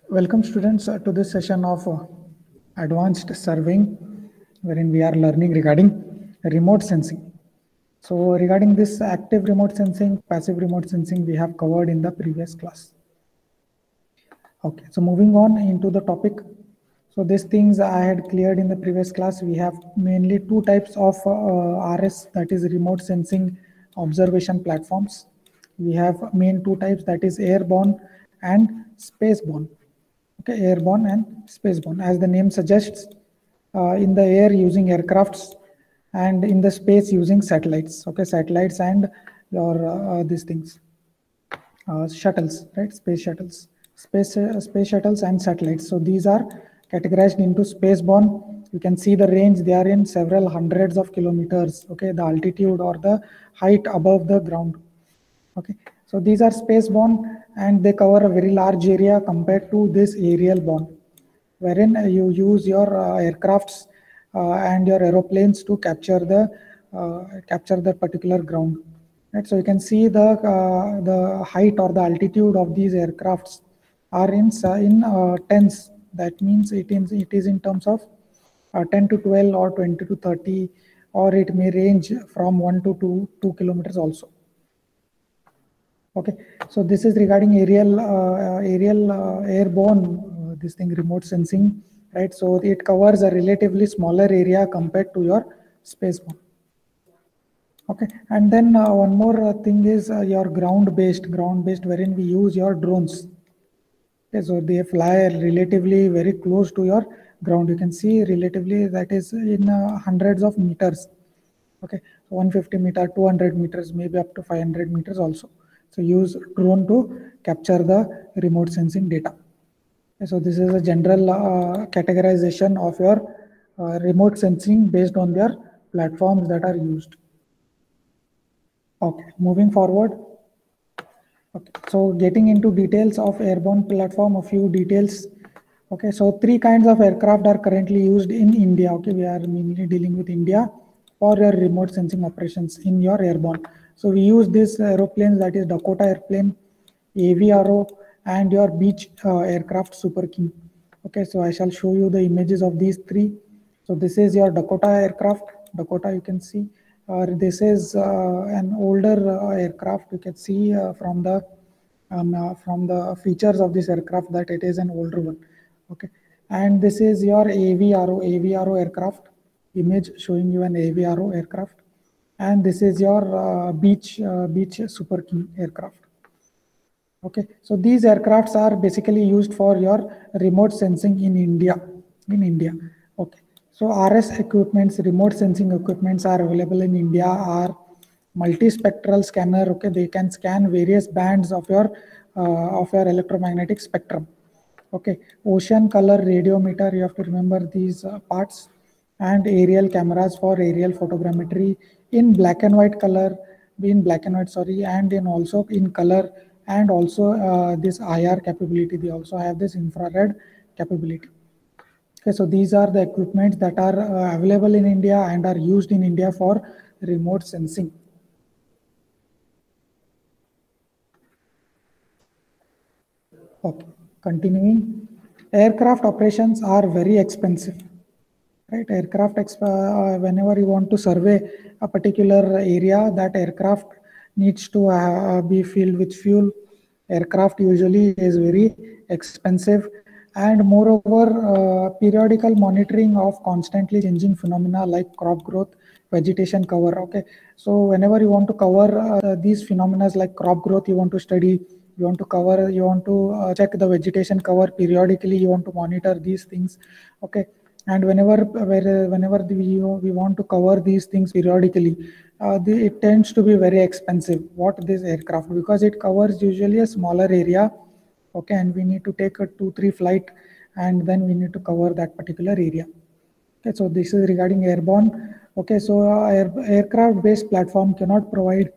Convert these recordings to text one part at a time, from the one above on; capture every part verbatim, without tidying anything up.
Welcome students uh, to this session of uh, advanced surveying, wherein we are learning regarding remote sensing. So regarding this active remote sensing, passive remote sensing, we have covered in the previous class. Okay, so moving on into the topic. So these things I had cleared in the previous class. We have mainly two types of uh, R S, that is remote sensing observation platforms. We have main two types, that is airborne and spaceborne. Okay, airborne and spaceborne. As the name suggests, uh, in the air using aircrafts, and in the space using satellites. Okay, satellites and your uh, these things, uh, shuttles, right? Space shuttles, space uh, space shuttles and satellites. So these are categorized into spaceborne. You can see the range; they are in several hundreds of kilometers. Okay, the altitude or the height above the ground. Okay, so these are spaceborne and they cover a very large area compared to this aerial borne, wherein uh, you use your uh, aircrafts uh, and your aeroplanes to capture the uh, capture the particular ground. Right, so you can see the uh, the height or the altitude of these aircrafts are in uh, in uh, tens. That means it is it is in terms of uh, ten to twelve or twenty to thirty, or it may range from one to two two kilometers also. Okay, so this is regarding aerial, uh, aerial uh, airborne, uh, this thing remote sensing, right? So it covers a relatively smaller area compared to your spaceborne. Okay, and then uh, one more uh, thing is uh, your ground-based, ground-based, wherein we use your drones. Okay, so they fly relatively very close to your ground. You can see relatively that is in uh, hundreds of meters. Okay, so one hundred fifty meter, two hundred meters, maybe up to five hundred meters also. So use drone to capture the remote sensing data. Okay, so this is a general uh, categorization of your uh, remote sensing based on their platforms that are used. Okay, moving forward. Okay, so getting into details of airborne platform, a few details. Okay, so three kinds of aircraft are currently used in India. Okay, we are mainly dealing with India for your remote sensing operations in your airborne. So we use these aeroplanes, that is Dakota airplane, A V R O, and your Beech uh, aircraft Super King. Okay, so I shall show you the images of these three. So this is your Dakota aircraft. Dakota, you can see. Uh, this is uh, an older uh, aircraft. You can see uh, from the um, uh, from the features of this aircraft that it is an older one. Okay, and this is your A V R O A V R O aircraft image showing you an A V R O aircraft, and this is your uh, Beech uh, Beech Super King aircraft. Okay, so these aircrafts are basically used for your remote sensing in India. In India, okay. So R S equipments, remote sensing equipments are available in India. Are multispectral scanner. Okay, they can scan various bands of your uh, of your electromagnetic spectrum. Okay, ocean color radiometer. You have to remember these uh, parts, and aerial cameras for aerial photogrammetry in black and white color, in black and white. Sorry, and in also in color. And also uh, this I R capability. They also have this infrared capability. Okay, so these are the equipments that are uh, available in India and are used in India for remote sensing. Okay, continuing. Aircraft operations are very expensive. Right, aircraft, uh, whenever you want to survey a particular area, that aircraft needs to uh, be filled with fuel. Aircraft usually is very expensive, and moreover, uh, periodical monitoring of constantly changing phenomena like crop growth, vegetation cover. Okay, so whenever you want to cover uh, these phenomena like crop growth, you want to study, you want to cover, you want to uh, check the vegetation cover periodically, you want to monitor these things. Okay, and whenever whenever we, we want to cover these things periodically, uh, the, it tends to be very expensive. What this aircraft, because it covers usually a smaller area. Okay, and we need to take a two three flight, and then we need to cover that particular area. Okay, so this is regarding airborne. Okay, so uh, air, aircraft based platform cannot provide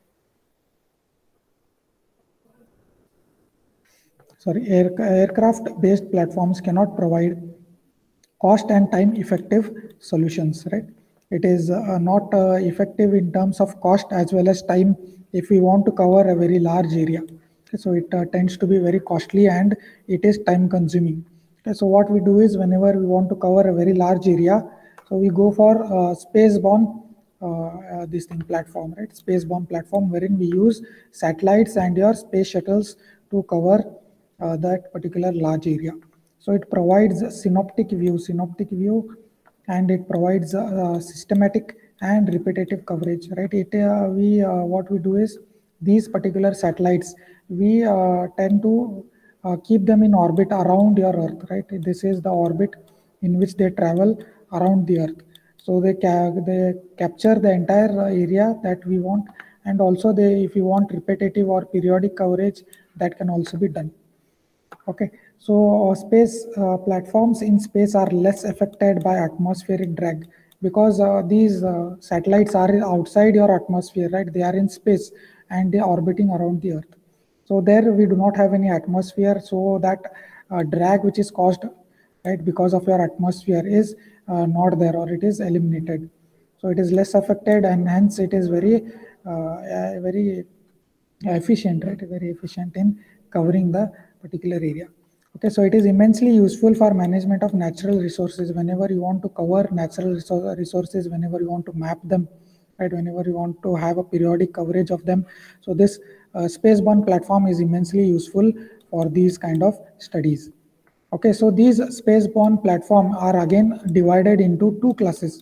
sorry air, aircraft based platforms cannot provide cost and time effective solutions, right? It is uh, not uh, effective in terms of cost as well as time if we want to cover a very large area. Okay, so it uh, tends to be very costly and it is time consuming. Okay, so what we do is whenever we want to cover a very large area, so we go for uh, spaceborne uh, uh, this thing platform, right? Spaceborne platform wherein we use satellites and your space shuttles to cover uh, that particular large area. So it provides a synoptic view, synoptic view, and it provides uh, systematic and repetitive coverage, right? It uh, we uh, what we do is these particular satellites we uh, tend to uh, keep them in orbit around your Earth, right? This is the orbit in which they travel around the Earth. So they ca they capture the entire area that we want, and also they, if you want repetitive or periodic coverage, that can also be done. Okay, so uh, space uh, platforms in space are less affected by atmospheric drag because uh, these uh, satellites are outside your atmosphere, right? They are in space and they are orbiting around the Earth. So there we do not have any atmosphere, so that uh, drag which is caused, right, because of your atmosphere is uh, not there, or it is eliminated. So it is less affected, and hence it is very, uh, uh, very efficient, right? Very efficient in covering the particular area. Okay, so it is immensely useful for management of natural resources. Whenever you want to cover natural resources, whenever you want to map them, right, whenever you want to have a periodic coverage of them, so this uh, spaceborne platform is immensely useful for these kind of studies. Okay, so these spaceborne platform are again divided into two classes: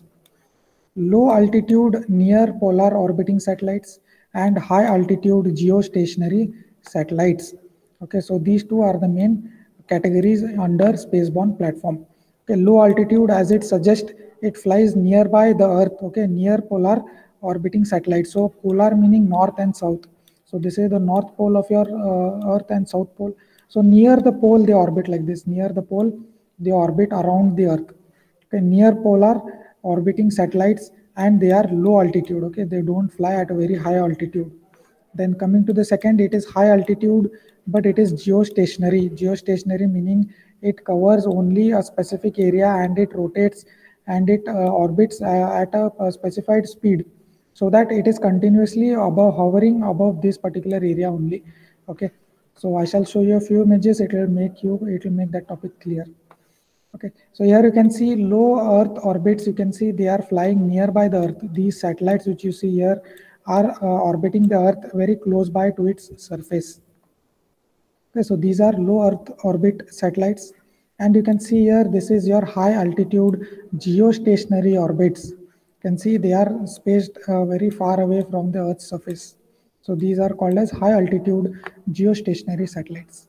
low altitude near polar orbiting satellites and high altitude geostationary satellites. Okay, so these two are the main categories under spaceborne platform. Okay, low altitude, as it suggests, it flies nearby the Earth. Okay, near polar orbiting satellites. So polar meaning north and south. So this is the north pole of your uh, Earth and south pole. So near the pole they orbit like this. Near the pole they orbit around the Earth. Okay, near polar orbiting satellites, and they are low altitude. Okay, they don't fly at a very high altitude. Then coming to the second, it is high altitude, but it is geostationary. Geostationary meaning it covers only a specific area and it rotates and it uh, orbits uh, at a, a specified speed, so that it is continuously above, hovering above this particular area only. Okay, so I shall show you a few images. It will make you, it will make that topic clear. Okay, so here you can see low Earth orbits. You can see they are flying nearby the Earth. These satellites which you see here are uh, orbiting the Earth very close by to its surface. Okay, so these are low Earth orbit satellites, and you can see here this is your high altitude geostationary orbits. You can see they are spaced uh, very far away from the Earth's surface. So these are called as high altitude geostationary satellites.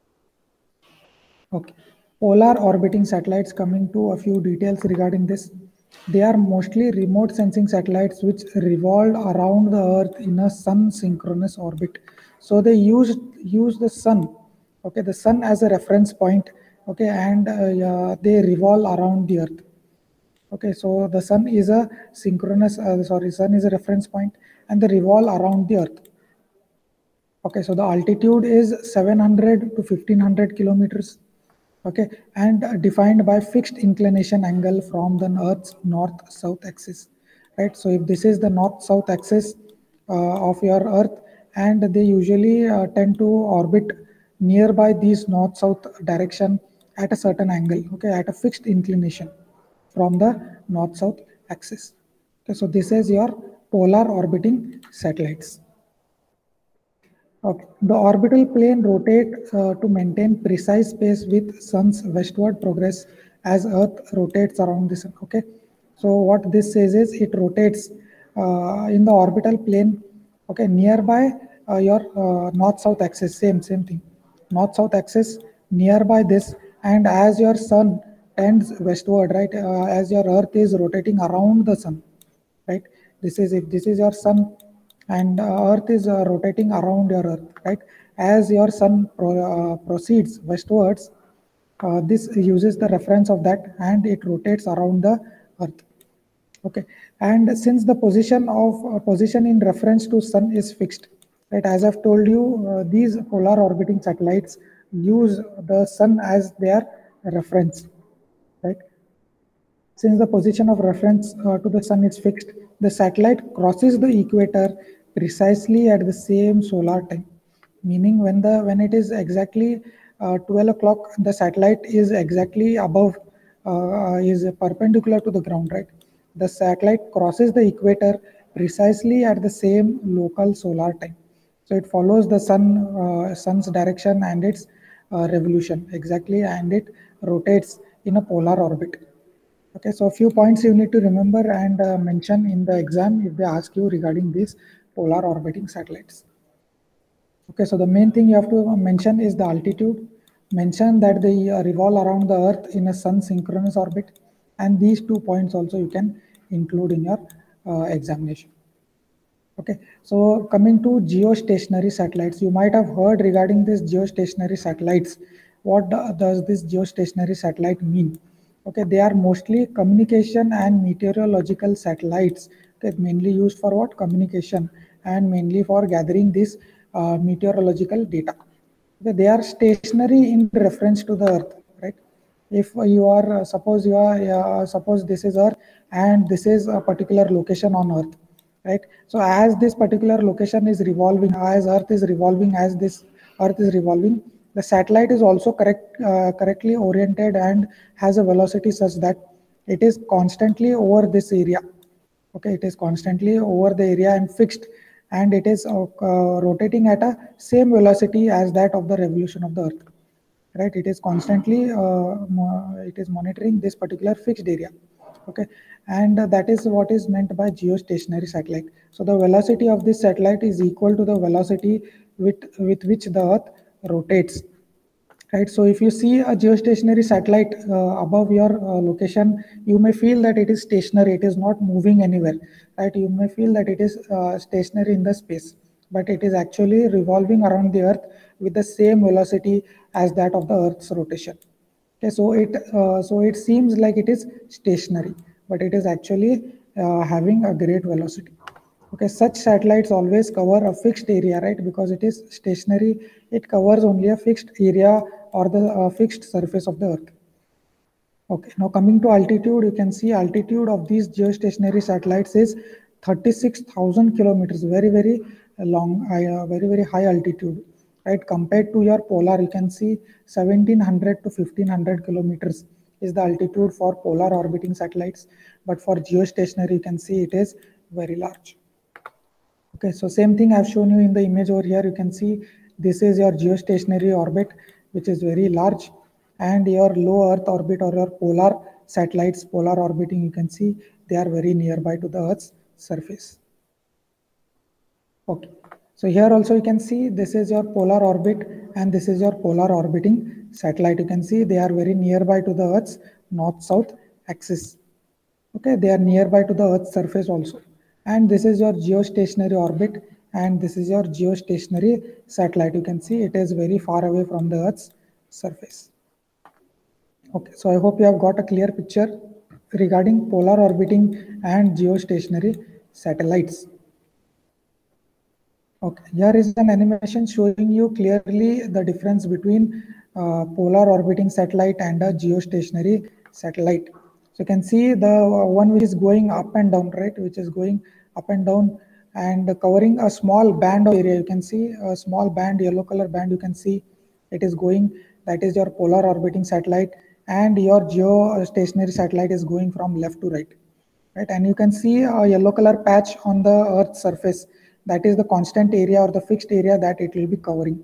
Okay. Polar orbiting satellites, coming to a few details regarding this. They are mostly remote sensing satellites which revolve around the Earth in a sun synchronous orbit. So they use use the sun, okay, the sun as a reference point, okay, and uh, yeah, they revolve around the Earth. Okay, so the sun is a synchronous, uh, sorry, sun is a reference point, and they revolve around the Earth. Okay, so the altitude is seven hundred to fifteen hundred kilometers. Okay, and defined by fixed inclination angle from the Earth's north-south axis, right? So if this is the north-south axis uh, of your Earth, and they usually uh, tend to orbit nearby these north-south direction at a certain angle, okay, at a fixed inclination from the north-south axis. Okay, so this is your polar orbiting satellites. Okay. The orbital plane rotates uh, to maintain precise space with sun's westward progress as Earth rotates around the sun. Okay. So what this says is it rotates uh, in the orbital plane. Okay, nearby uh, your uh, north-south axis. Same same thing. North-south axis nearby this, and as your sun tends westward, right? Uh, as your Earth is rotating around the sun, right? This is if this is your sun, and uh, Earth is uh, rotating around your Earth, right? As your sun pro, uh, proceeds westwards, uh, this uses the reference of that, and it rotates around the Earth. Okay, and since the position of uh, position in reference to sun is fixed, right? As I've told you, uh, these polar orbiting satellites use the sun as their reference, right? Since the position of reference uh, to the sun is fixed, the satellite crosses the equator precisely at the same solar time. meaning when the when it is exactly uh, twelve o'clock, the satellite is exactly above, uh, is perpendicular to the ground, right? The satellite crosses the equator precisely at the same local solar time. So it follows the sun uh, sun's direction and its uh, revolution exactly, and it rotates in a polar orbit. Okay, so a few points you need to remember and uh, mention in the exam if they ask you regarding these polar orbiting satellites. Okay, so the main thing you have to mention is the altitude. Mention that they uh, revolve around the Earth in a sun synchronous orbit, and these two points also you can include in your uh, examination. Okay, so coming to geostationary satellites, you might have heard regarding this geostationary satellites. What do, does this geostationary satellite mean? Okay, they are mostly communication and meteorological satellites. Okay, mainly used for what? Communication, and mainly for gathering this uh, meteorological data. Okay, they are stationary in reference to the Earth, right? If you are, uh, suppose you are, uh, suppose this is Earth and this is a particular location on Earth, right? So as this particular location is revolving, as Earth is revolving, as this Earth is revolving, the satellite is also correct, uh, correctly oriented and has a velocity such that it is constantly over this area. Okay, it is constantly over the area and fixed, and it is uh, uh, rotating at a same velocity as that of the revolution of the Earth, right? It is constantly uh, it is monitoring this particular fixed area. Okay, and uh, that is what is meant by geostationary satellite. So the velocity of this satellite is equal to the velocity with with which the Earth rotates, right? So if you see a geostationary satellite uh, above your uh, location, you may feel that it is stationary, it is not moving anywhere, right? You may feel that it is uh, stationary in the space, but it is actually revolving around the Earth with the same velocity as that of the Earth's rotation. Okay, so it uh, so it seems like it is stationary, but it is actually uh, having a great velocity. Okay, such satellites always cover a fixed area, right? Because it is stationary, it covers only a fixed area or the uh, fixed surface of the Earth. Okay, now coming to altitude, you can see altitude of these geostationary satellites is thirty-six thousand kilometers, very, very long, uh, very, very high altitude, right? Compared to your polar, you can see seventeen hundred to fifteen hundred kilometers is the altitude for polar orbiting satellites. But for geostationary, you can see it is very large. Okay, so same thing I've shown you in the image over here. You can see this is your geostationary orbit, which is very large, and your low Earth orbit or your polar satellites, polar orbiting, you can see they are very nearby to the Earth's surface. Okay, so here also you can see this is your polar orbit and this is your polar orbiting satellite. You can see they are very nearby to the Earth's north-south axis. Okay, they are nearby to the Earth's surface also. And this is your geostationary orbit, and this is your geostationary satellite. You can see it is very far away from the Earth's surface. Okay, so I hope you have got a clear picture regarding polar orbiting and geostationary satellites. Okay, here is an animation showing you clearly the difference between uh, polar orbiting satellite and a geostationary satellite. So you can see the one which is going up and down, right? Which is going up and down and covering a small band of area. You can see a small band, yellow color band. You can see it is going. That is your polar orbiting satellite, and your geostationary satellite is going from left to right, right? And you can see a yellow color patch on the Earth's surface. That is the constant area or the fixed area that it will be covering.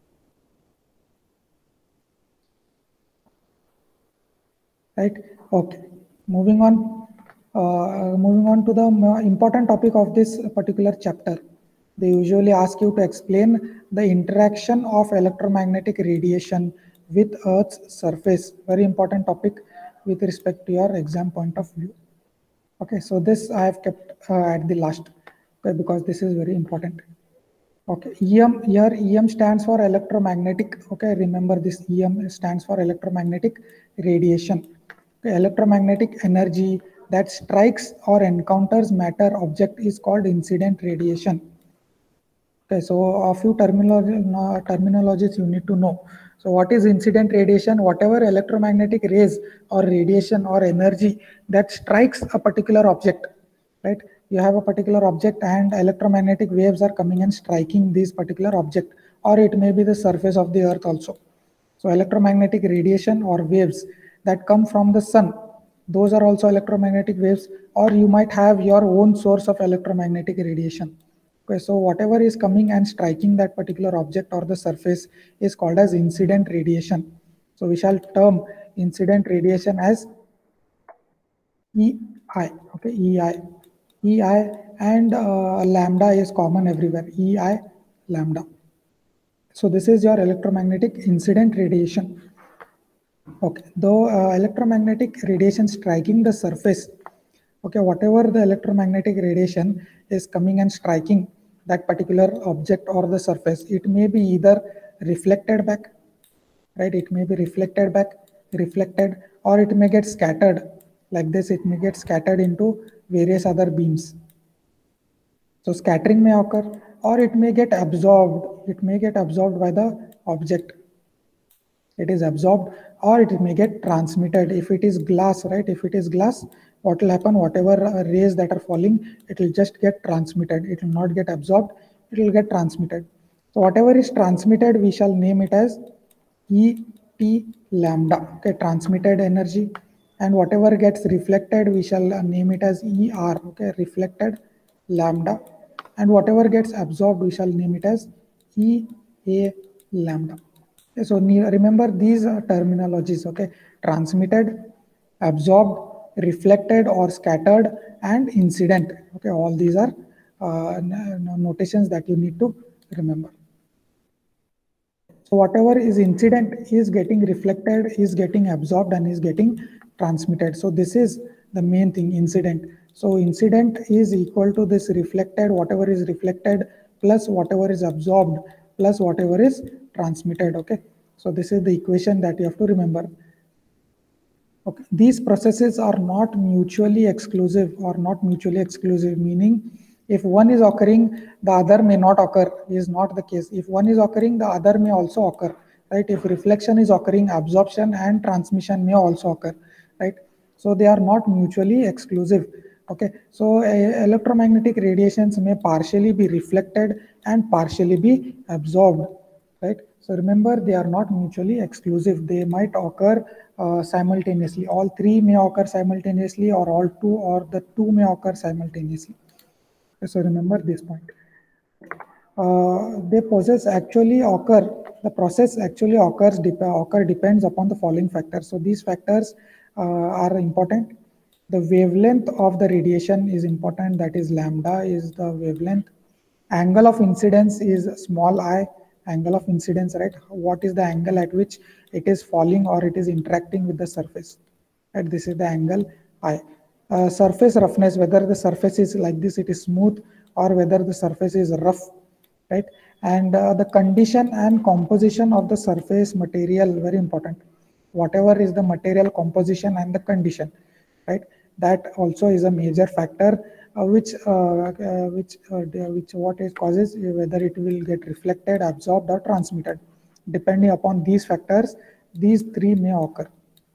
Right? Okay. Moving on. Uh, moving on to the important topic of this particular chapter. They usually ask you to explain the interaction of electromagnetic radiation with Earth's surface. Very important topic with respect to your exam point of view. Okay, so this I have kept uh, at the last, okay, because this is very important. Okay, E M, here E M stands for electromagnetic. Okay, remember this, E M stands for electromagnetic radiation. Okay, electromagnetic energy that strikes or encounters matter object is called incident radiation. Okay, so a few terminology, uh, terminologies you need to know. So what is incident radiation? Whatever electromagnetic rays or radiation or energy that strikes a particular object, right? You have a particular object and electromagnetic waves are coming and striking this particular object or it may be the surface of the earth also. So electromagnetic radiation or waves that come from the sun, those are also electromagnetic waves, or you might have your own source of electromagnetic radiation. Okay, so whatever is coming and striking that particular object or the surface is called as incident radiation. So we shall term incident radiation as E I, okay, E I. E I and uh, lambda is common everywhere, E I lambda. So this is your electromagnetic incident radiation. Okay, though uh, electromagnetic radiation striking the surface, okay, whatever the electromagnetic radiation is coming and striking that particular object or the surface, it may be either reflected back, right? It may be reflected back, reflected, or it may get scattered like this. It may get scattered into various other beams. So scattering may occur, or it may get absorbed. It may get absorbed by the object. It is absorbed, or it may get transmitted. If it is glass, right? If it is glass, what will happen? Whatever rays that are falling, it will just get transmitted. It will not get absorbed. It will get transmitted. So whatever is transmitted, we shall name it as E T lambda. Okay, transmitted energy. And whatever gets reflected, we shall name it as E R. Okay, reflected lambda. And whatever gets absorbed, we shall name it as E A lambda. Okay, so remember these terminologies. Okay, transmitted, absorbed, reflected or scattered, and incident. Okay, all these are uh, notations that you need to remember. So whatever is incident is getting reflected, is getting absorbed, and is getting transmitted. So this is the main thing, incident. So incident is equal to this reflected, whatever is reflected, plus whatever is absorbed, plus whatever is transmitted. Okay, so this is the equation that you have to remember. Okay, these processes are not mutually exclusive or not mutually exclusive, meaning if one is occurring, the other may not occur, is not the case. If one is occurring, the other may also occur, right? If reflection is occurring, absorption and transmission may also occur, right? So they are not mutually exclusive. Okay, so uh, electromagnetic radiations may partially be reflected and partially be absorbed, right? So remember, they are not mutually exclusive. They might occur uh, simultaneously. All three may occur simultaneously, or all two, or the two may occur simultaneously. So remember this point. Uh, they possess actually occur, the process actually occurs, dep occur depends upon the following factors. So these factors uh, are important. The wavelength of the radiation is important, that is lambda is the wavelength. Angle of incidence is small I, angle of incidence, right? What is the angle at which it is falling or it is interacting with the surface, right? This is the angle I. Uh, surface roughness, whether the surface is like this, it is smooth, or whether the surface is rough, right? And uh, the condition and composition of the surface material, very important. Whatever is the material composition and the condition, right? That also is a major factor, uh, which uh, uh, which uh, which what it causes, whether it will get reflected, absorbed, or transmitted. Depending upon these factors, these three may occur.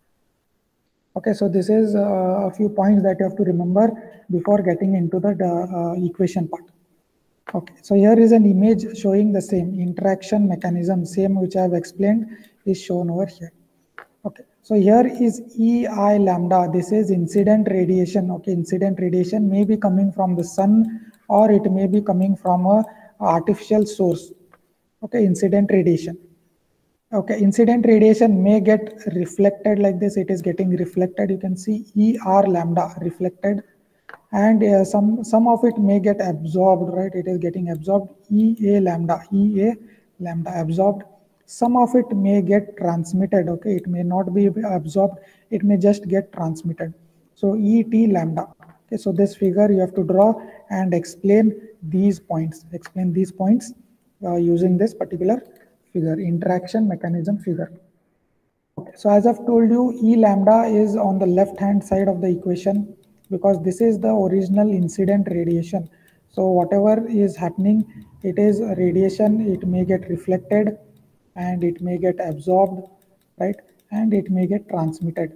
Okay, so this is uh, a few points that you have to remember before getting into the uh, equation part. Okay, so here is an image showing the same interaction mechanism, same which I have explained is shown over here. Okay, so here is E I lambda. This is incident radiation. Okay, incident radiation may be coming from the sun, or it may be coming from a artificial source. Okay, incident radiation. Okay, incident radiation may get reflected like this. It is getting reflected. You can see E R lambda reflected, and uh, some some of it may get absorbed, right? It is getting absorbed. E A lambda, E A lambda absorbed. Some of it may get transmitted. Okay, it may not be absorbed. It may just get transmitted. So E T lambda. Okay, so this figure you have to draw and explain these points. Explain these points uh, using this particular figure, interaction mechanism figure. Okay, so as I've told you, E lambda is on the left hand side of the equation, because this is the original incident radiation. So whatever is happening, it is radiation. It may get reflected, and it may get absorbed, right? And it may get transmitted.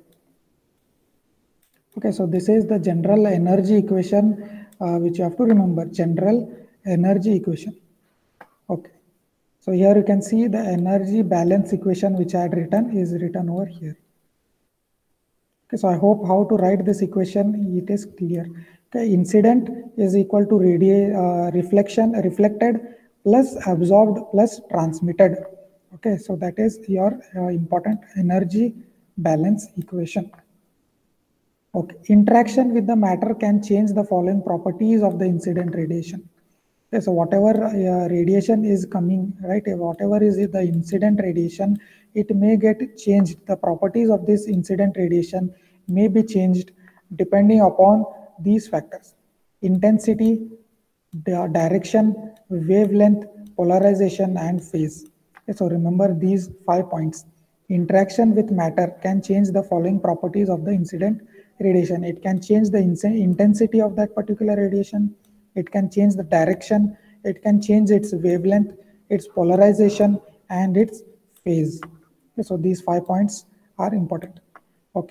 Okay, so this is the general energy equation uh, which you have to remember, general energy equation. Okay. So here you can see the energy balance equation which I had written is written over here. Okay, so I hope how to write this equation, it is clear. Okay, incident is equal to radi uh, reflection, reflected plus absorbed plus transmitted. Okay, so that is your uh, important energy balance equation. Okay, interaction with the matter can change the following properties of the incident radiation. Okay, so whatever uh, radiation is coming, right, whatever is the incident radiation, it may get changed. The properties of this incident radiation may be changed depending upon these factors: intensity, the direction, wavelength, polarization, and phase. Okay, so remember these five points. Interaction with matter can change the following properties of the incident radiation. It can change the intensity of that particular radiation. It can change the direction. It can change its wavelength, its polarization, and its phase. Okay, so these five points are important. Okay.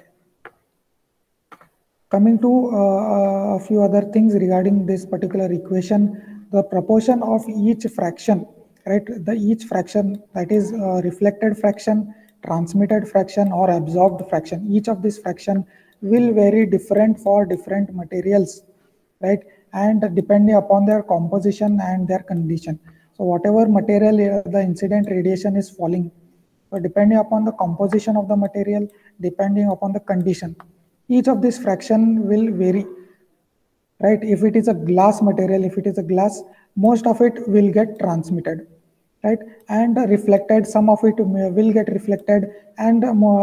Coming to uh, a few other things regarding this particular equation, the proportion of each fraction, right? The each fraction, that is uh, reflected fraction, transmitted fraction, or absorbed fraction. Each of these fraction will vary different for different materials, right? And depending upon their composition and their condition. So whatever material uh, the incident radiation is falling, so depending upon the composition of the material, depending upon the condition, each of this fraction will vary, right? If it is a glass material, if it is a glass, most of it will get transmitted, right? And reflected, some of it will get reflected, and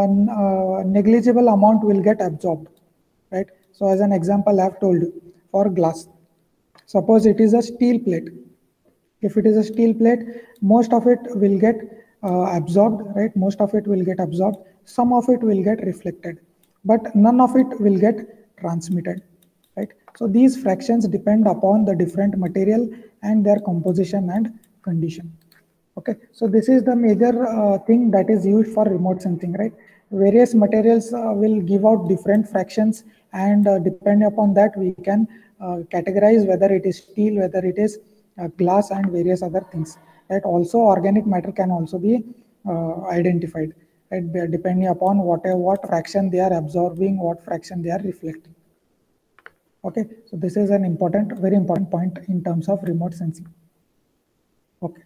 uh, negligible amount will get absorbed, right? So as an example, I have told you for glass, suppose it is a steel plate. If it is a steel plate, most of it will get uh, absorbed, right? Most of it will get absorbed. Some of it will get reflected, but none of it will get transmitted, right? So these fractions depend upon the different material and their composition and condition. Okay, so this is the major uh, thing that is used for remote sensing, right? Various materials uh, will give out different fractions, and uh, depending upon that, we can uh, categorize whether it is steel, whether it is uh, glass, and various other things. Right? Also, organic matter can also be uh, identified, right? Depending upon what what fraction they are absorbing, what fraction they are reflecting. Okay, so this is an important, very important point in terms of remote sensing. Okay.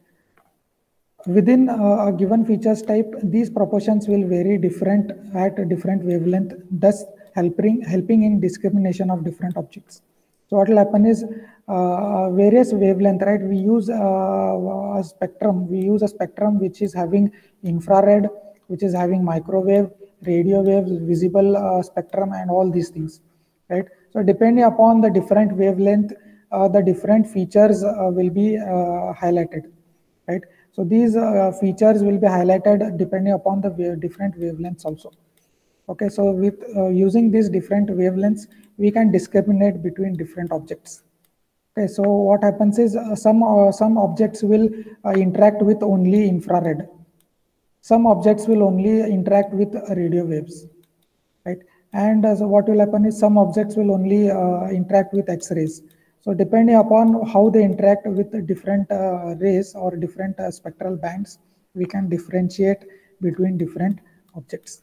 Within uh, a given features type, these proportions will vary different at a different wavelength, thus helping helping in discrimination of different objects. So what will happen is uh, various wavelength, right? We use uh, a spectrum. We use a spectrum which is having infrared, which is having microwave, radio waves, visible uh, spectrum, and all these things, right? So depending upon the different wavelength, uh, the different features uh, will be uh, highlighted, right? So these uh, features will be highlighted depending upon the wave, different wavelengths also. Okay, so with uh, using these different wavelengths, we can discriminate between different objects. Okay, so what happens is uh, some uh, some objects will uh, interact with only infrared. Some objects will only interact with radio waves, right? And uh, so what will happen is some objects will only uh, interact with X-rays. So depending upon how they interact with different uh, rays or different uh, spectral bands, we can differentiate between different objects.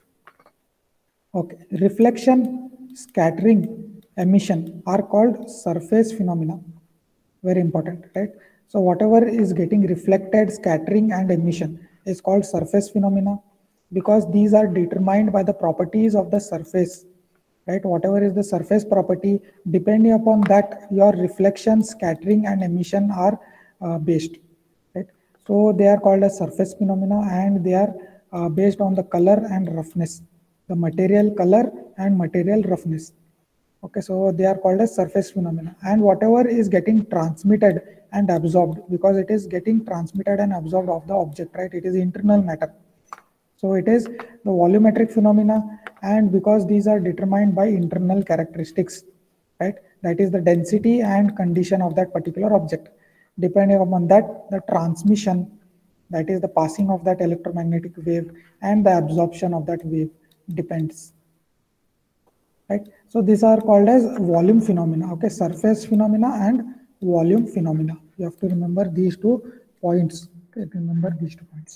Okay, reflection, scattering, emission are called surface phenomena. Very important, right? So whatever is getting reflected, scattering, and emission is called surface phenomena, because these are determined by the properties of the surface, right? Whatever is the surface property, depending upon that, your reflection, scattering, and emission are uh, based, right? So they are called as surface phenomena, and they are uh, based on the color and roughness, the material color and material roughness. Okay, so they are called as surface phenomena, and whatever is getting transmitted and absorbed, because it is getting transmitted and absorbed of the object, right? It is internal matter. So it is the volumetric phenomena, and because these are determined by internal characteristics, right? That is the density and condition of that particular object. Depending upon that, the transmission, that is the passing of that electromagnetic wave, and the absorption of that wave depends. Right? So these are called as volume phenomena. Okay, surface phenomena and volume phenomena. You have to remember these two points Okay, remember these two points.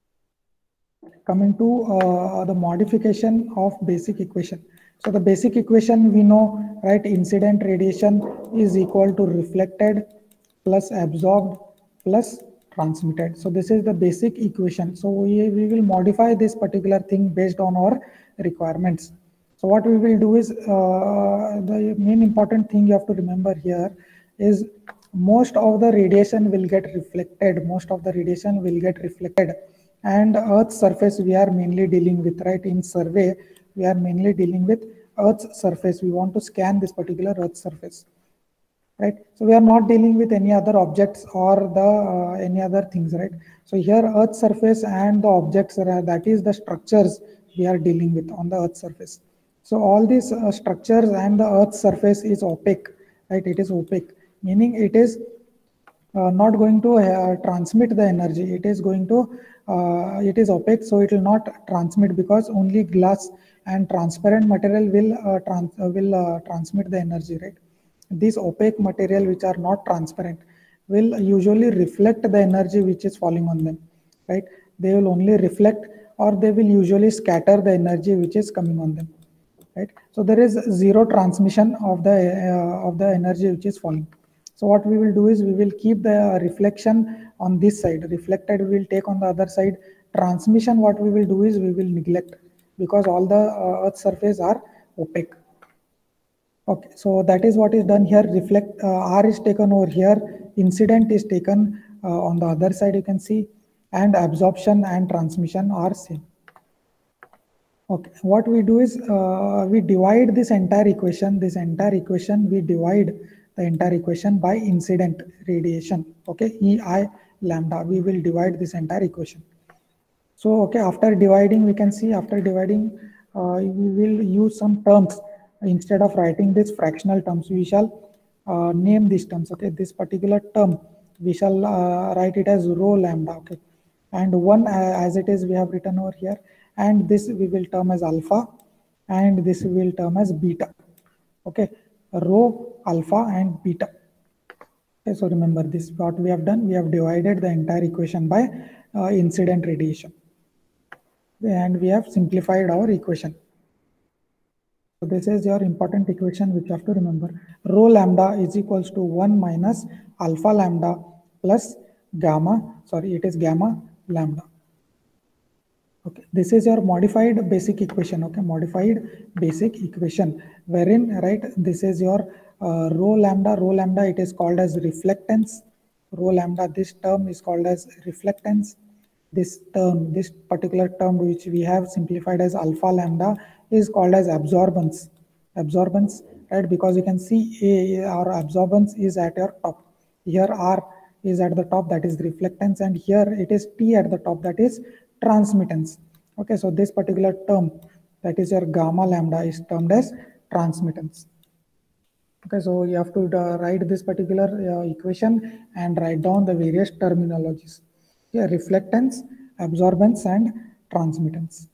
Coming to uh, the modification of basic equation. So the basic equation we know, right? Incident radiation is equal to reflected plus absorbed plus transmitted. So this is the basic equation. So we, we will modify this particular thing based on our requirements. So what we will do is, uh, the main important thing you have to remember here is most of the radiation will get reflected. Most of the radiation will get reflected. And Earth's surface we are mainly dealing with, right? In survey, we are mainly dealing with Earth's surface. We want to scan this particular Earth's surface, right? So we are not dealing with any other objects or the uh, any other things, right? So here Earth's surface and the objects, are, that is the structures we are dealing with on the Earth's surface. So all these uh, structures and the Earth's surface is opaque, right? It is opaque, meaning it is uh, not going to uh, transmit the energy. It is going to, uh, it is opaque, so it will not transmit, because only glass and transparent material will uh, trans uh, will uh, transmit the energy, right? These opaque material which are not transparent will usually reflect the energy which is falling on them, right? They will only reflect, or they will usually scatter the energy which is coming on them, right? So there is zero transmission of the uh, of the energy which is falling. So what we will do is we will keep the reflection on this side, reflected we will take on the other side. Transmission, what we will do is we will neglect, because all the uh, Earth surface are opaque. Okay, so that is what is done here. Reflect uh, R is taken over here, incident is taken uh, on the other side, you can see, and absorption and transmission are same. Okay, what we do is uh, we divide this entire equation, this entire equation, we divide the entire equation by incident radiation. Okay, E I lambda, we will divide this entire equation. So, okay, after dividing, we can see after dividing, uh, we will use some terms. Instead of writing this fractional terms, we shall uh, name these terms. Okay, this particular term, we shall uh, write it as rho lambda. Okay, and one uh, as it is, we have written over here, and this we will term as alpha, and this we will term as beta. Okay, rho, alpha, and beta. Okay, so remember this, what we have done, we have divided the entire equation by uh, incident radiation, and we have simplified our equation. So this is your important equation which you have to remember. Rho lambda is equals to one minus alpha lambda plus gamma, sorry, it is gamma lambda. Okay, this is your modified basic equation. Okay, modified basic equation, wherein, right, this is your uh, rho lambda, rho lambda, it is called as reflectance. Rho lambda, this term is called as reflectance. This term, this particular term which we have simplified as alpha lambda is called as absorbance. Absorbance, right? Because you can see A, our absorbance is at your top. Here R is at the top, that is reflectance, and here it is T at the top, that is transmittance. Okay, so this particular term, that is your gamma lambda, is termed as transmittance. Okay, so you have to uh, write this particular uh, equation and write down the various terminologies. Yeah, reflectance, absorbance, and transmittance.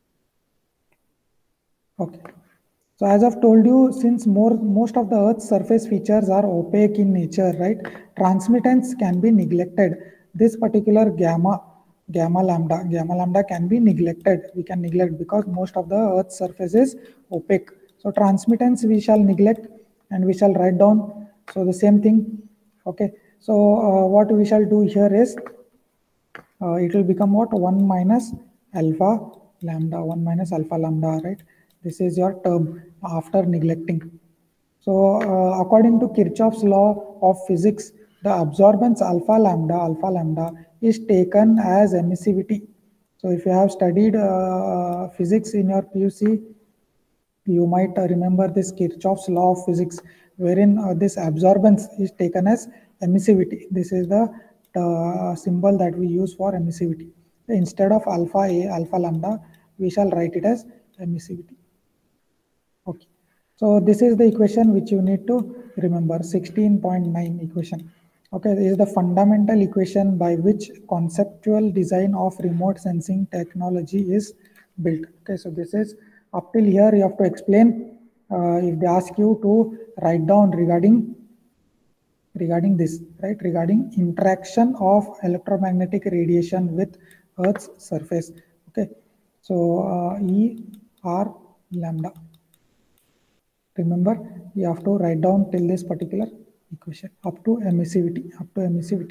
Okay. So as I've told you, since more most of the Earth's surface features are opaque in nature, right? Transmittance can be neglected. This particular gamma, gamma lambda, gamma lambda can be neglected. We can neglect because most of the Earth's surface is opaque. So transmittance we shall neglect, and we shall write down. So the same thing. Okay. So uh, what we shall do here is, uh, it will become what? one minus alpha lambda, one minus alpha lambda, right? This is your term after neglecting. So uh, according to Kirchhoff's law of physics, the absorbance alpha lambda, alpha lambda is taken as emissivity. So if you have studied uh, physics in your P U C, you might uh, remember this Kirchhoff's law of physics, wherein uh, this absorbance is taken as emissivity. This is the uh, symbol that we use for emissivity. Instead of alpha A, alpha lambda, we shall write it as emissivity. Okay, so this is the equation which you need to remember, sixteen point nine equation. Okay, this is the fundamental equation by which conceptual design of remote sensing technology is built. Okay, so this is up till here you have to explain. Uh, if they ask you to write down regarding regarding this, right? Regarding interaction of electromagnetic radiation with Earth's surface. Okay, so uh, E R lambda. Remember, you have to write down till this particular equation up to emissivity, up to emissivity.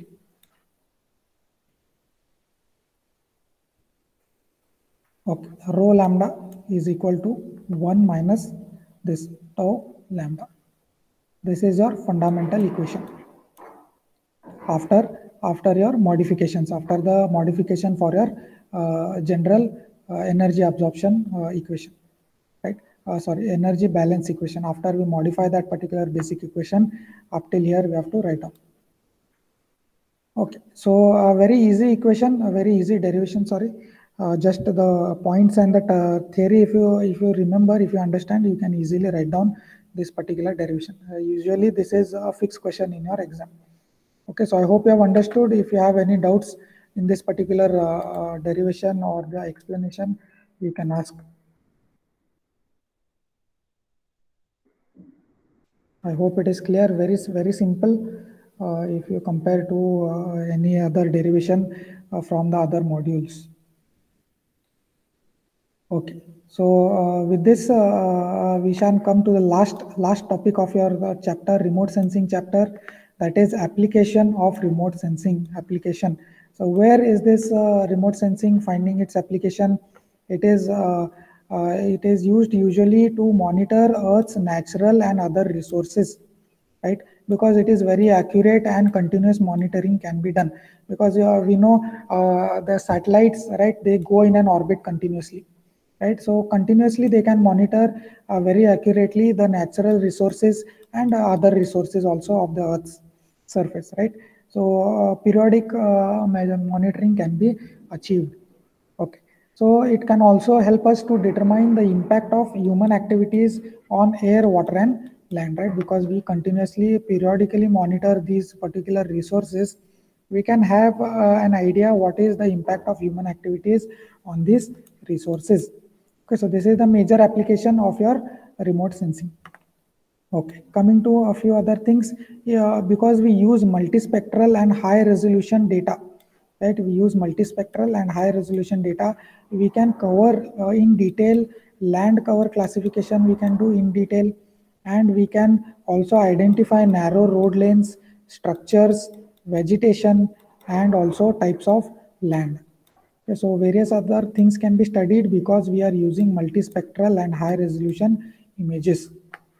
Okay, rho lambda is equal to one minus this tau lambda. This is your fundamental equation. After after your modifications, after the modification for your uh, general uh, energy absorption uh, equation, right? Uh, sorry, energy balance equation. After we modify that particular basic equation, up till here we have to write down. Okay, so a very easy equation, a very easy derivation. Sorry, uh, just the points and the uh, theory. If you if you remember, if you understand, you can easily write down this particular derivation. Uh, usually, this is a fixed question in your exam. Okay, so I hope you have understood. If you have any doubts in this particular uh, uh, derivation or the explanation, you can ask. I hope it is clear. Very very simple. Uh, if you compare to uh, any other derivation uh, from the other modules. Okay, so uh, with this, uh, we shall come to the last last topic of your uh, chapter, remote sensing chapter, that is application of remote sensing application. So where is this uh, remote sensing finding its application? It is uh, uh, it is used usually to monitor Earth's natural and other resources, right? Because it is very accurate and continuous monitoring can be done. Because uh, we know uh, the satellites, right? They go in an orbit continuously, right? So continuously they can monitor uh, very accurately the natural resources and uh, other resources also of the Earth's surface, right? So uh, periodic uh, monitoring can be achieved. Okay, so it can also help us to determine the impact of human activities on air, water, and land, right? Because we continuously, periodically monitor these particular resources, we can have uh, an idea what is the impact of human activities on these resources. Okay, so this is the major application of your remote sensing. Okay, coming to a few other things, yeah, because we use multispectral and high resolution data, right? We use multispectral and high resolution data. We can cover uh, in detail land cover classification, we can do in detail, and we can also identify narrow road lanes, structures, vegetation, and also types of land. Okay, so various other things can be studied because we are using multispectral and high resolution images.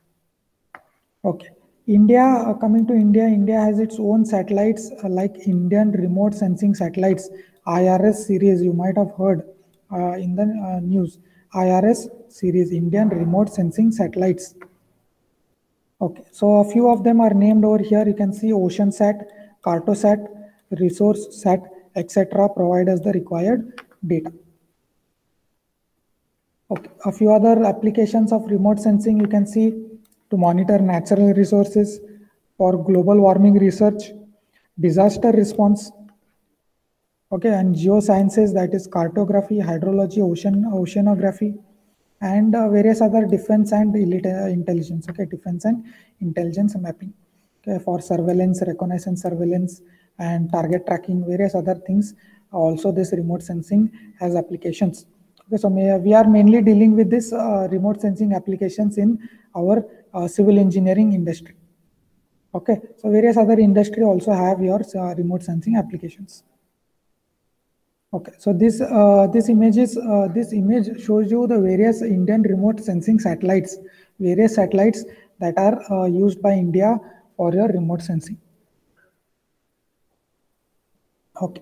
Okay, India, uh, coming to India, India has its own satellites uh, like Indian remote sensing satellites, I R S series, you might have heard uh, in the uh, news, I R S series, Indian remote sensing satellites. Okay, so a few of them are named over here. You can see OceanSat, Cartosat, ResourceSat, et cetera provide us the required data. Okay, a few other applications of remote sensing you can see to monitor natural resources, for global warming research, disaster response, okay, and geosciences, that is cartography, hydrology, ocean oceanography, and uh, various other defense and intelligence, okay, defense and intelligence mapping, okay, for surveillance, reconnaissance surveillance, and target tracking, various other things. Also, this remote sensing has applications. Okay, so may, we are mainly dealing with this uh, remote sensing applications in our uh, civil engineering industry. Okay, so various other industry also have your uh, remote sensing applications. Okay, so this uh, this image is uh, this image shows you the various Indian remote sensing satellites, various satellites that are uh, used by India for your remote sensing. Okay.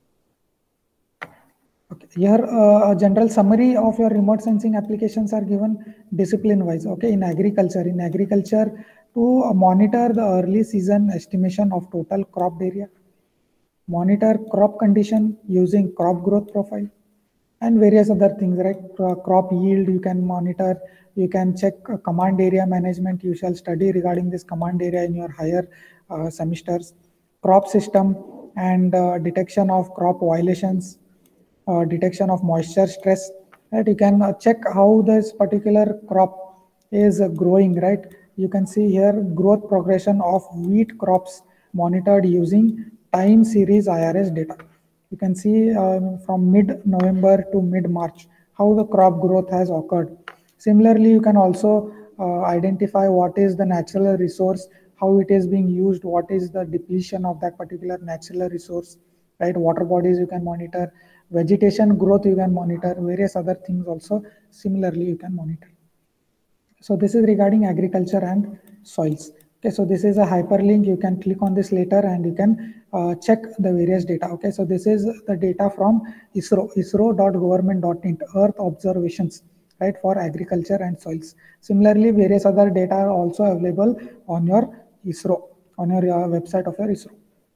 Okay. Here, uh, a general summary of your remote sensing applications are given discipline-wise. Okay, in agriculture, in agriculture, to uh, monitor the early season estimation of total cropped area, monitor crop condition using crop growth profile, and various other things, right? Crop yield you can monitor. You can check uh, command area management. You shall study regarding this command area in your higher uh, semesters. Crop system and uh, detection of crop violations. Uh, detection of moisture stress, right? You can uh, check how this particular crop is uh, growing, right? you can see here growth progression of wheat crops monitored using time series I R S data. You can see um, from mid-November to mid-March how the crop growth has occurred. Similarly, you can also uh, identify what is the natural resource, how it is being used, what is the depletion of that particular natural resource, right? Water bodies you can monitor, vegetation growth you can monitor, various other things also similarly you can monitor. So this is regarding agriculture and soils. Okay, so this is a hyperlink. You can click on this later and you can uh, check the various data. Okay, so this is the data from ISRO, isro dot government dot in, Earth observations, right, for agriculture and soils. Similarly, various other data are also available on your ISRO, on your uh, website of your ISRO.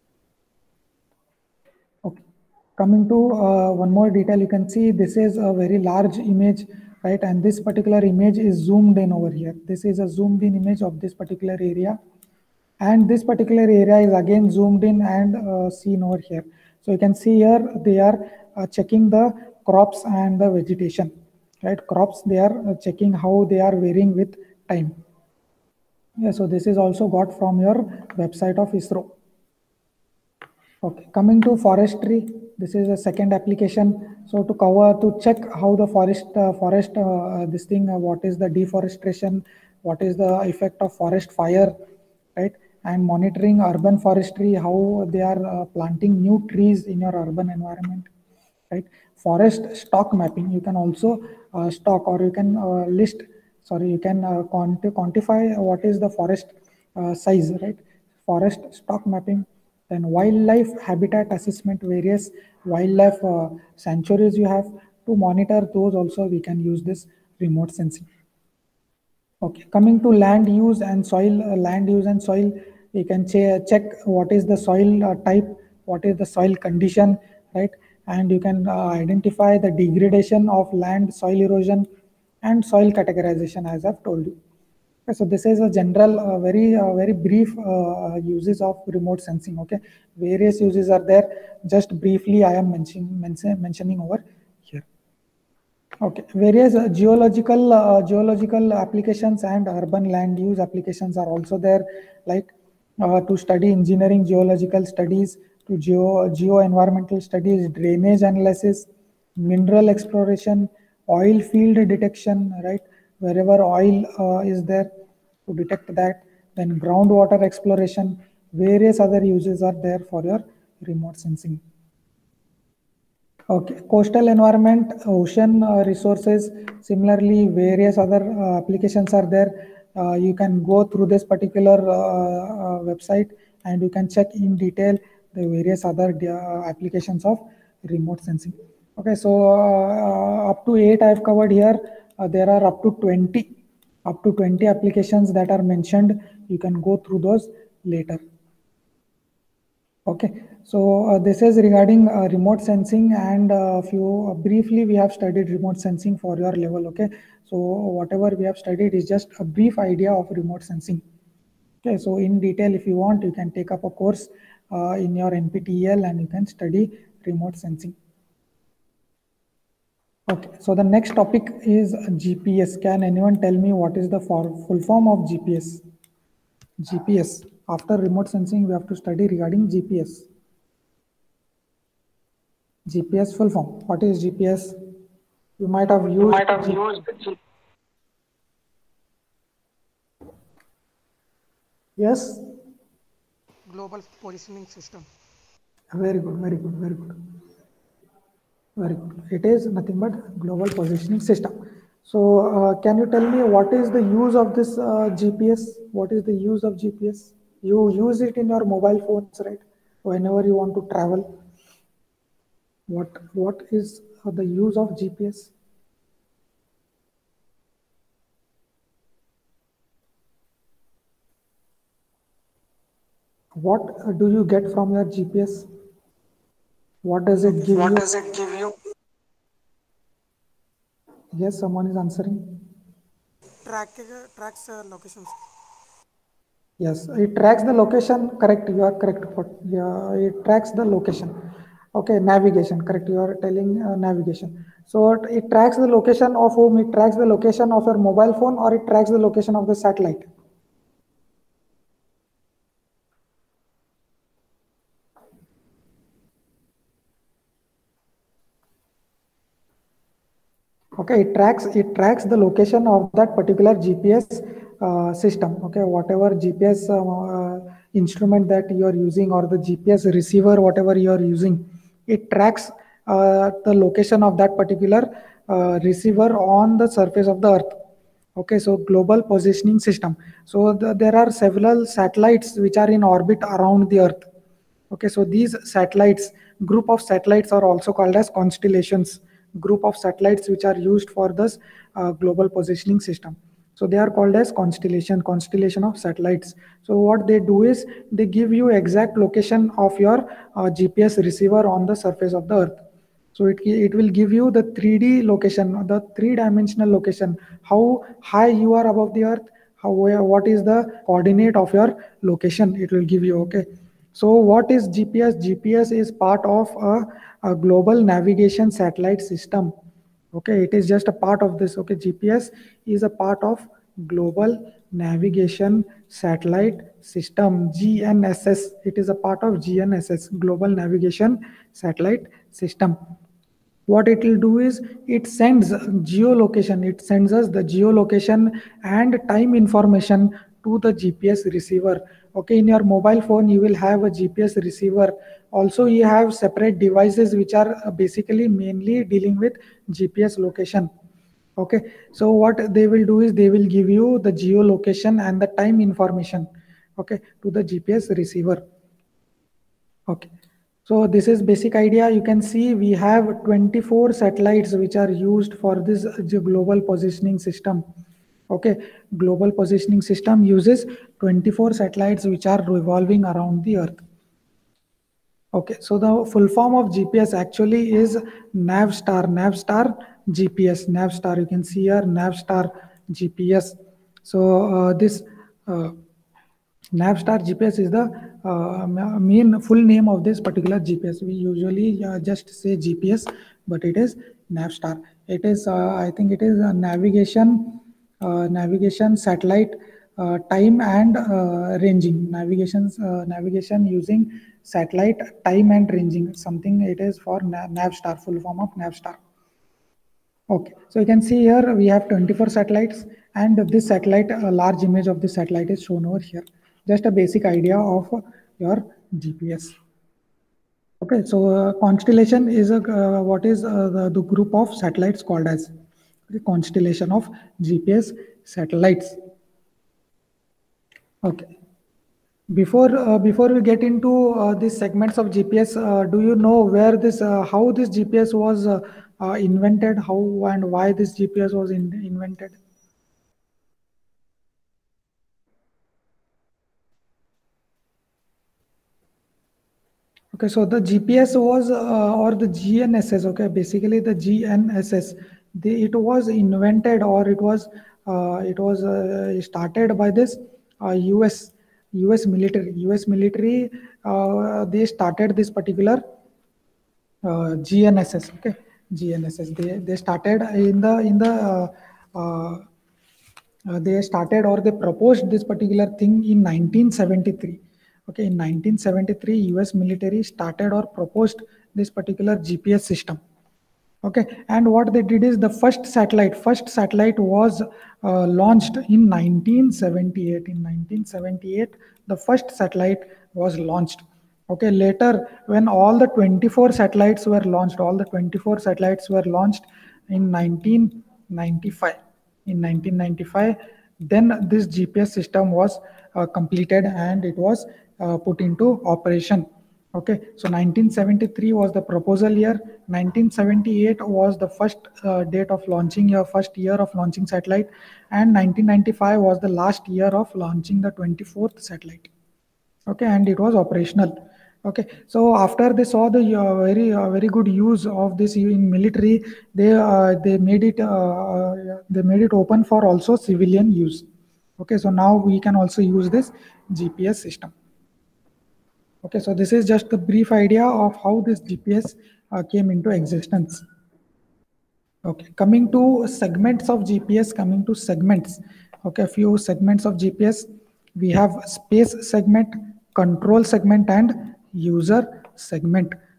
Okay. Coming to uh, one more detail, you can see this is a very large image, right? And this particular image is zoomed in over here. This is a zoomed in image of this particular area. And this particular area is again zoomed in and uh, seen over here. So you can see here, they are uh, checking the crops and the vegetation, right? Crops, they are uh, checking how they are varying with time. Yeah, so this is also got from your website of ISRO. Okay, coming to forestry, this is a second application. So to cover, to check how the forest, uh, forest, uh, this thing, uh, what is the deforestation, what is the effect of forest fire, right? And monitoring urban forestry, how they are uh, planting new trees in your urban environment, right? Forest stock mapping, you can also uh, stock or you can uh, list, sorry, you can uh, quanti quantify what is the forest uh, size, right? Forest stock mapping. Then wildlife habitat assessment, various wildlife uh, sanctuaries you have, to monitor those also we can use this remote sensing. Okay, coming to land use and soil, uh, land use and soil, we can ch check what is the soil uh, type, what is the soil condition, right? And you can uh, identify the degradation of land, soil erosion, and soil categorization, as I've told you. Okay, so this is a general, uh, very, uh, very brief uh, uses of remote sensing. Okay, various uses are there. Just briefly, I am mentioning mention, mentioning over here. Okay, various uh, geological uh, geological applications and urban land use applications are also there, like uh, to study engineering geological studies, to geo geo environmental studies, drainage analysis, mineral exploration, oil field detection, right? Wherever oil uh, is there, to detect that. Then groundwater exploration, various other uses are there for your remote sensing. Okay, coastal environment, ocean uh, resources, similarly various other uh, applications are there. Uh, you can go through this particular uh, uh, website and you can check in detail the various other uh, applications of remote sensing. Okay, so uh, up to eight I've covered here. Uh, there are up to twenty, up to twenty applications that are mentioned. You can go through those later. Okay, so uh, this is regarding uh, remote sensing, and uh, few uh, briefly we have studied remote sensing for your level. Okay, so whatever we have studied is just a brief idea of remote sensing. Okay, so in detail, if you want, you can take up a course uh, in your N P T E L and you can study remote sensing. Okay, so the next topic is G P S. Can anyone tell me what is the for full form of G P S? G P S. After remote sensing, we have to study regarding G P S. G P S full form. What is G P S? You might have used. You might have used. Yes. Global positioning system. Very good. Very good. Very good. Very good. It is nothing but global positioning system. So, uh, can you tell me what is the use of this uh, G P S? What is the use of G P S? You use it in your mobile phones, right? Whenever you want to travel. What What is uh, the use of G P S? What uh, do you get from your G P S? What does it give what you? What does it give you? Yes, someone is answering. Track tracks uh, locations. Yes, it tracks the location. Correct. You are correct. Yeah, it tracks the location. Okay, navigation. Correct. You are telling uh, navigation. So it, it tracks the location of whom? It tracks the location of your mobile phone, or it tracks the location of the satellite. Okay, it tracks it tracks the location of that particular G P S uh, system. Okay, whatever G P S uh, uh, instrument that you are using, or the G P S receiver, whatever you are using, it tracks uh, the location of that particular uh, receiver on the surface of the Earth. Okay, so global positioning system. So the, there are several satellites which are in orbit around the Earth. Okay, so these satellites, group of satellites are also called as constellations, group of satellites which are used for this uh, global positioning system. So they are called as constellation, constellation of satellites. So what they do is they give you exact location of your uh, G P S receiver on the surface of the Earth. So it, it will give you the three D location, the three dimensional location, how high you are above the Earth, how what is the coordinate of your location, it will give you. Okay, so what is G P S? G P S is part of a, a global navigation satellite system. Okay, it is just a part of this. Okay, G P S is a part of global navigation satellite system, G N S S. It is a part of G N S S, global navigation satellite system. What it will do is it sends geolocation, it sends us the geolocation and time information to the G P S receiver. Okay, in your mobile phone you will have a G P S receiver. Also you have separate devices which are uh, basically mainly dealing with G P S location. Okay, so what they will do is they will give you the geolocation and the time information, okay, to the G P S receiver. Okay, so this is basic idea. You can see we have twenty-four satellites which are used for this global positioning system. Okay, global positioning system uses twenty-four satellites which are revolving around the Earth. Okay, so the full form of G P S actually is Navstar, Navstar G P S, Navstar. You can see here Navstar G P S. So uh, this uh, Navstar G P S is the uh, main full name of this particular G P S. We usually uh, just say G P S, but it is Navstar. It is, uh, I think, it is a navigation, uh, navigation satellite uh, time and uh, ranging. Navigations, uh, navigation using satellite time and ranging. Something it is for Nav Navstar, full form of Navstar. Okay, so you can see here we have twenty-four satellites, and this satellite, a large image of this satellite is shown over here. Just a basic idea of your G P S. Okay, so uh, constellation is a uh, what is uh, the, the group of satellites called as the constellation of G P S satellites. Okay. Before uh, before we get into uh, these segments of G P S, uh, do you know where this uh, how this G P S was uh, uh, invented? How and why this G P S was in, invented? Okay, so the G P S was uh, or the G N S S. Okay, basically the G N S S. The, it was invented or it was uh, it was uh, started by this uh, U S U S military. U S military uh, they started this particular uh, G N S S. Okay, G N S S. They they started in the in the uh, uh, uh, they started or they proposed this particular thing in nineteen seventy-three. Okay, in nineteen seventy-three, U S military started or proposed this particular G P S system. Okay, and what they did is the first satellite, first satellite was uh, launched in nineteen seventy-eight. In nineteen seventy-eight, the first satellite was launched. Okay, later when all the twenty-four satellites were launched, all the twenty-four satellites were launched in nineteen ninety-five. In nineteen ninety-five, then this G P S system was uh, completed and it was uh, put into operation. Okay, so nineteen seventy-three was the proposal year. nineteen seventy-eight was the first uh, date of launching your first year of launching satellite, and nineteen ninety-five was the last year of launching the twenty-fourth satellite. Okay, and it was operational. Okay, so after they saw the uh, very uh, very good use of this in military, they uh, they made it uh, they made it open for also civilian use. Okay, so now we can also use this G P S system. Okay, so this is just a brief idea of how this G P S uh, came into existence. Okay, coming to segments of G P S, coming to segments. Okay, a few segments of G P S. We have space segment, control segment, and user segment.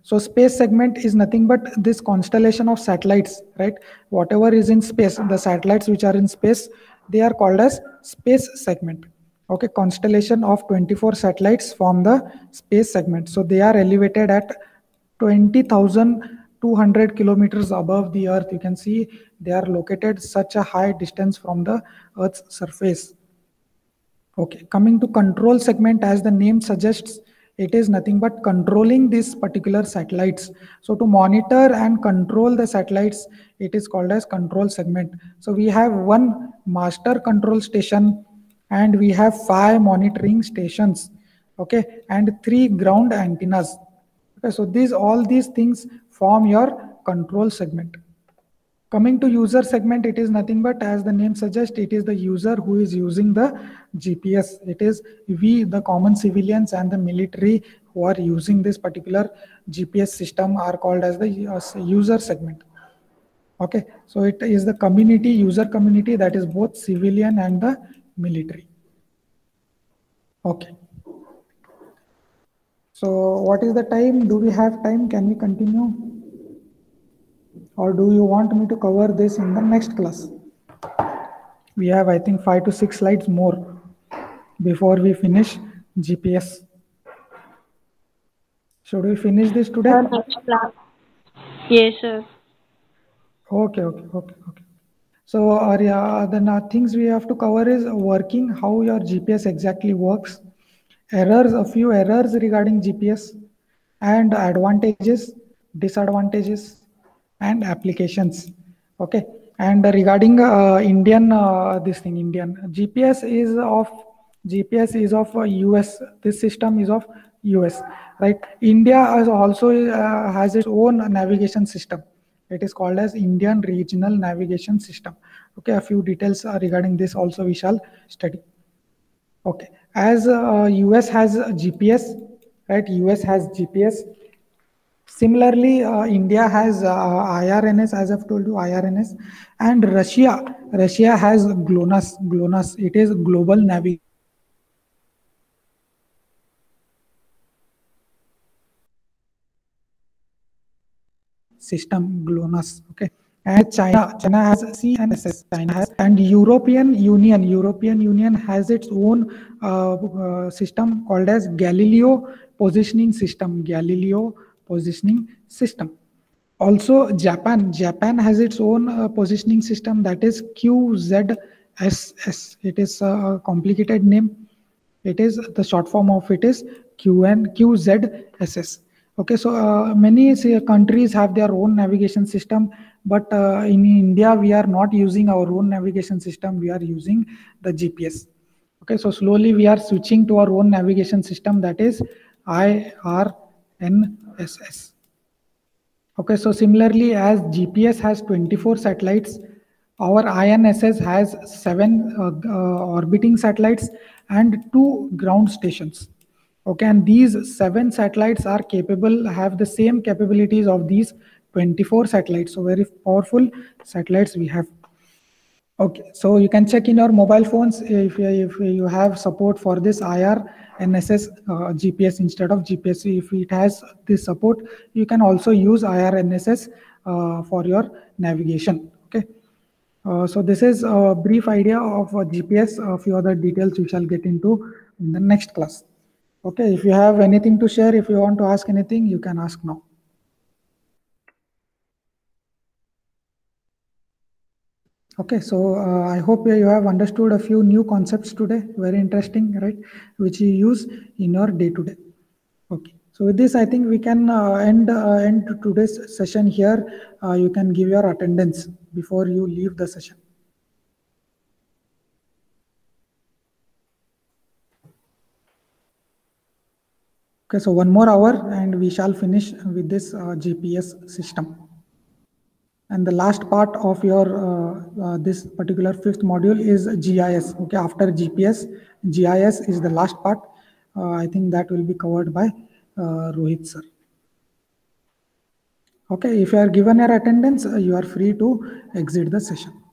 So space segment is nothing but this constellation of satellites, right? Whatever is in space, the satellites which are in space, they are called as space segment. Okay, constellation of twenty-four satellites form the space segment. So they are elevated at twenty thousand two hundred kilometers above the earth. You can see they are located such a high distance from the earth's surface. Okay, coming to control segment, as the name suggests, it is nothing but controlling these particular satellites. So to monitor and control the satellites, it is called as control segment. So we have one master control station and we have five monitoring stations, okay, and three ground antennas. Okay, so these all these things form your control segment. Coming to user segment, it is nothing but, as the name suggests, it is the user who is using the G P S. It is we, the common civilians and the military who are using this particular G P S system are called as the user segment. Okay, so it is the community, user community, that is both civilian and the military. Okay. So what is the time? Do we have time? Can we continue? Or do you want me to cover this in the next class? We have, I think, five to six slides more before we finish G P S. Should we finish this today? Sir, next class. Yes, sir. Okay, okay, okay, okay. So, uh, yeah, then uh, things we have to cover is working, how your G P S exactly works, errors, a few errors regarding G P S, and advantages, disadvantages, and applications. Okay, and regarding uh, Indian, uh, this thing, Indian G P S is of G P S is of uh, U S. This system is of U S. Right? India has also uh, has its own navigation system. It is called as Indian Regional Navigation System. Okay, a few details uh, regarding this also we shall study. Okay, as uh, U S has G P S, right? U S has G P S. Similarly, uh, India has uh, I R N S, as I've told you, I R N S, and Russia. Russia has GLONASS. GLONASS. It is Global Navigation System, GLONASS. Okay, and China. China has C N S S. China has, and European Union. European Union has its own uh, uh, system called as Galileo Positioning System. Galileo Positioning System. Also, Japan. Japan has its own uh, positioning system, that is Q Z S S. It is a complicated name. It is the short form of it is Q N Q Z S S. Okay, so uh, many say, countries have their own navigation system, but uh, in India we are not using our own navigation system. We are using the G P S. Okay, so slowly we are switching to our own navigation system, that is I R N S S. Okay, so similarly, as G P S has twenty-four satellites, our I N S S has seven uh, uh, orbiting satellites and two ground stations. Okay, and these seven satellites are capable, have the same capabilities of these twenty-four satellites. So very powerful satellites we have. Okay, so you can check in your mobile phones if you, if you have support for this I R N S S uh, G P S instead of G P S. If it has this support, you can also use I R N S S uh, for your navigation. Okay, uh, so this is a brief idea of uh, G P S. A few other details we shall get into in the next class. Okay, if you have anything to share, if you want to ask anything, you can ask now. Okay, so uh, I hope you have understood a few new concepts today. Very interesting, right? Which you use in your day to day. Okay, so with this, I think we can uh, end uh, end today's session here. Uh, you can give your attendance before you leave the session. Okay, so one more hour and we shall finish with this uh, G P S system. And the last part of your uh, uh, this particular fifth module is G I S. Okay, after G P S, G I S is the last part. Uh, I think that will be covered by uh, Rohit sir. Okay, if you are given your attendance, uh, you are free to exit the session.